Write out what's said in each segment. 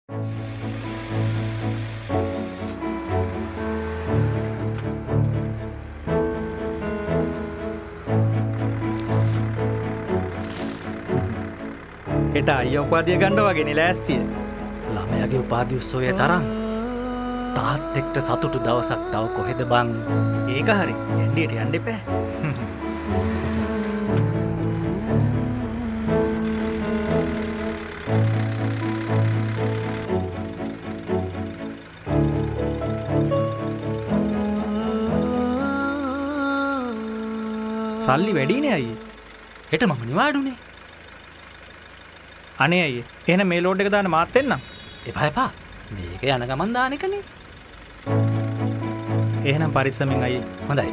හෙට අයියා උපාධිය ගන්න වගේ නේ ලෑස්තිය. ළමයාගේ උපාධි උත්සවයේ තරම් තාත් එක්ක සතුටු දවසක් තව කොහෙද බං? ඒක හරි. ජෙන්ඩියට යන්න එපා. සල්ලි වැඩිනේ අයියේ. හෙට මම නිවාඩුනේ. අනේ අයියේ. එහෙනම් මේ ලෝඩ් එක දාන්න මාත් එන්නම්. එපා එපා. මේක යන ගමන් දාන එකනේ. එහෙනම් පරිස්සමෙන් අයියේ. හොඳයි.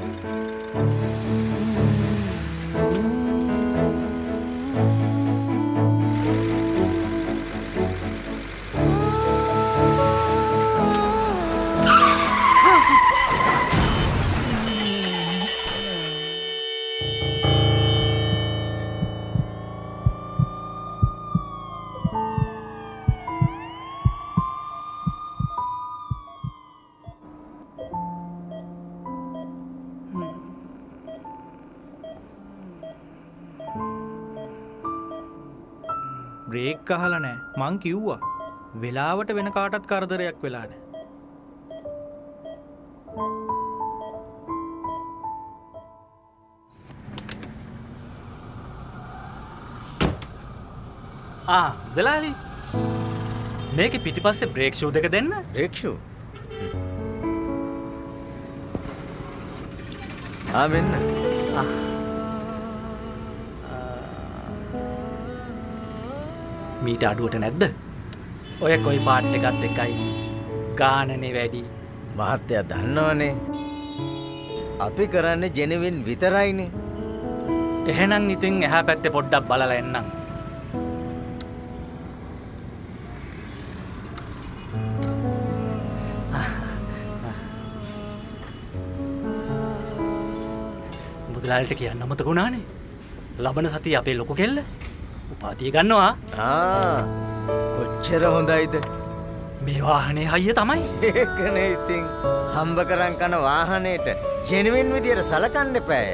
බ්‍රේක් අහලා නැහැ. මං කිව්වා. වෙලාවට වෙන කාටවත් කරදරයක් වෙලා නැහැ. දලාලි. මේකේ පිටිපස්සේ බ්‍රේක් ෂූ දෙක දෙන්න. Brake shoe? මෙන්න. මීට අඩුවට නැද්ද? ඔය කොයි පාට් එකත් එකයිනේ. ගානනේ වැඩි. මහත්තයා දන්නවනේ. අපි කරන්නේ ජෙනුවින් විතරයිනේ. එහෙනම් ඉතින් එහා පැත්තේ පොඩ්ඩක් බලලා එන්නම්. මුදලාලිට කියන්න අමතක වුණානේ. ලබන සතියේ අපේ ලොකු කෙල්ල උපාධිය ගන්නවා. කොච්චර හොඳයිද? මේ වාහනේ හයිය තමයි. ඒකනේ ඉතින් හම්බ කරන් කන වාහනේට ජෙනුවින් විදියට සලකන්න එපාය.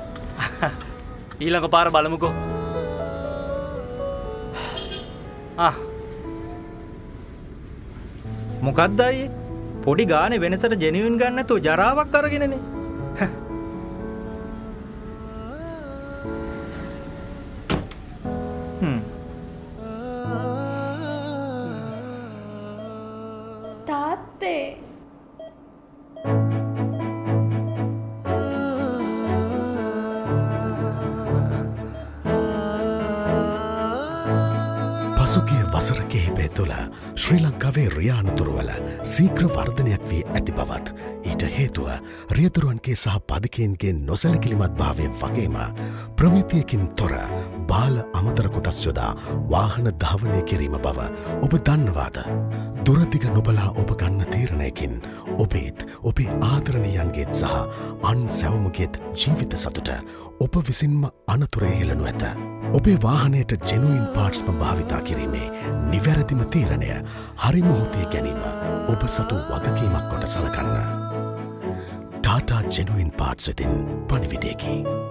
ඊළඟ පාර බලමුකෝ. මොකක්ද අයියේ? පොඩි ගානේ වෙනසට ජෙනුවින් ගන්න නැතුව ජරාවක් අරගෙනනේ. තාත්තේ පසුගිය වසර කිහිපය තුළ ශ්‍රී ලංකාවේ රියානතුරුවල සීග්‍ර වර්ධනයක් වී ඇති බවත් ඊට හේතුව රියදුරුවන්ගේ සහ පදිකයන්ගේ නොසැලකිලිමත් භාවය වගේම ප්‍රමිතියකින් තොර බාල අමතර කොටස් යොදා වාහන ධාවනය කිරීම බව ඔබ දන්නවාද? දුරදිග නොබලා ඔබ ගන්න තීරණයකින් ඔබේත් ඔබේ ආදරණීයන්ගේත් සහ අන් සැවමුගේත් ජීවිත සතුට ඔබ විසින්ම අනතුරේ හෙළනු ඇත. ඔබේ වාහනයට ජෙනුයින් පාර්ට්ස්ම භාවිතා කිරීමේ නිවැරදිම තීරණය හරි මොහොතේ ගැනීම ඔබ සතු වගකීමක් කොට සලකන්න. ටාටා ජෙනුයින් පාර්ට්ස් වෙතින් පණිවිඩයකි.